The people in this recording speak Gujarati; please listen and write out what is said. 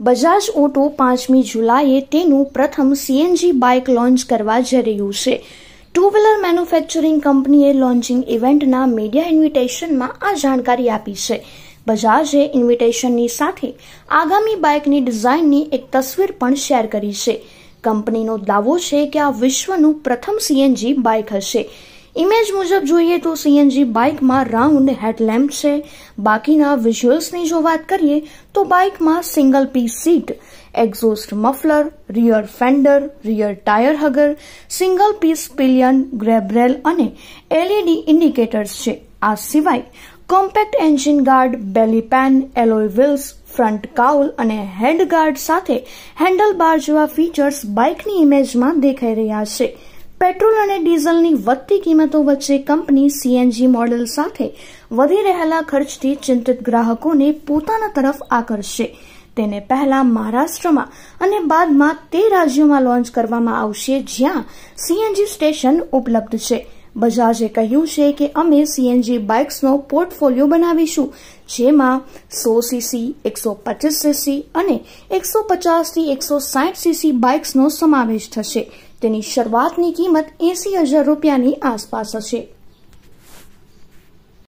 બજાજ ઓટો 5મી જુલાઈએ તેનું પ્રથમ સીએનજી બાઇક લોન્ચ કરવા જઈ રહ્યું છે। ટુ વ્હીલર મેન્યુફેક્ચરિંગ કંપનીએ લોન્ચિંગ ઇવેન્ટના મીડિયા ઇન્વિટેશનમાં આ જાણકારી આપી છે। બજાજે ઇન્વિટેશનની સાથે આગામી બાઇકની ડિઝાઇનની એક તસવીર પણ શેર કરી છે। કંપનીનો દાવો છે કે આ વિશ્વનું પ્રથમ સીએનજી બાઇક હશે। ઇમેજ મુજબ જોઈએ તો સીએનજી બાઇકમાં રાઉન્ડ હેડલેમ્પ છે। બાકીના વિઝ્યુઅલ્સની જો વાત કરીએ તો બાઇકમાં single piece seat, exhaust muffler, rear fender, rear tyre hugger, single piece pillion, grab rail અને એલઈડી ઇન્ડિકેટર્સ છે। આ સિવાય compact engine guard, belly pan, alloy wheels, front cowl અને હેડ ગાર્ડ સાથે હેન્ડલ બાર જેવા ફીચર્સ બાઇકની ઇમેજમાં દેખાઈ રહ્યા છે। પેટ્રોલ અને ડીઝલની વધતી કિંમતો વચ્ચે કંપની સીએનજી મોડેલ સાથે વધી રહેલા ખર્ચથી ચિંતિત ગ્રાહકોને પોતાના તરફ આકર્ષશે। તેને પહેલા મહારાષ્ટ્રમાં અને બાદમાં તે રાજ્યોમાં લોન્ચ કરવામાં આવશે જ્યાં સીએનજી સ્ટેશન ઉપલબ્ધ છે। બજાજે કહ્યું છે કે અમે સીએનજી બાઇક્સનો પોર્ટફોલિયો બનાવીશું જેમાં 100 સીસી, 125 સીસી અને 150 થી 160 સીસી બાઇક્સનો સમાવેશ થશે। તેની શરૂઆતની કિંમત 80,000 રૂપિયાની આસપાસ હશે।